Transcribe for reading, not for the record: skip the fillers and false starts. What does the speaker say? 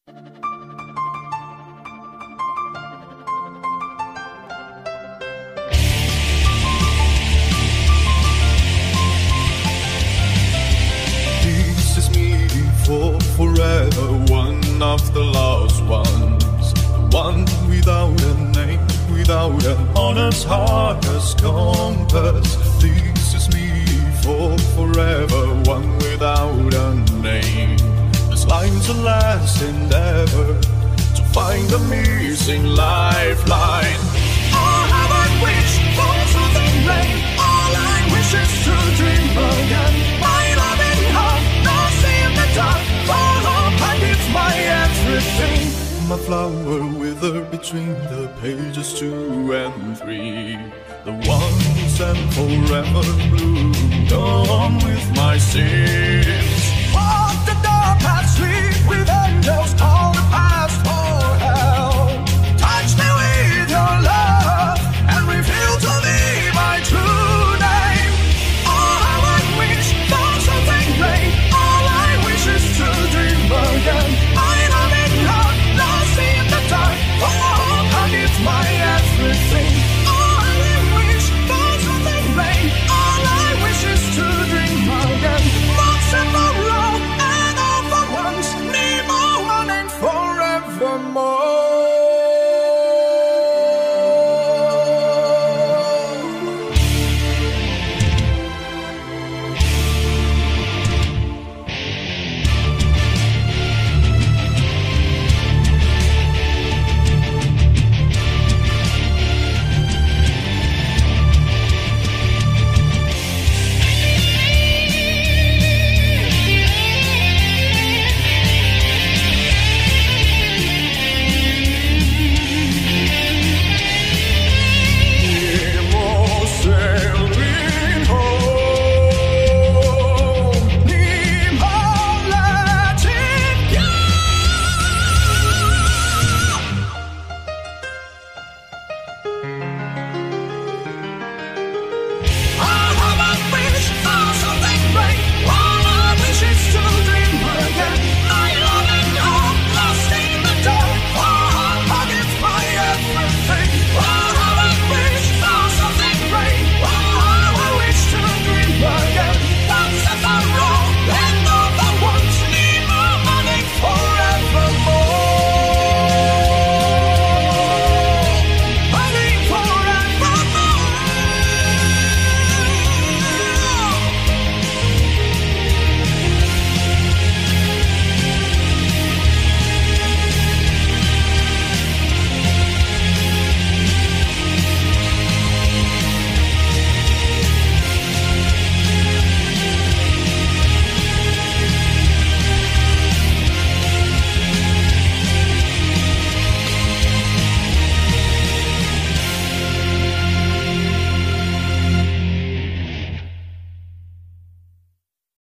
This is me for forever, one of the lost ones, the one without a name, without an honest heart as compass. This is me for forever, one without a name. This life's a last endeavor to find the missing lifeline. All I would wish for something rain. All I wish is to dream again. My love in heart, lost in the dark. For hope and it's my everything. My flower withered between the pages 2 and 3. The ones that forever bloomed on with my sins.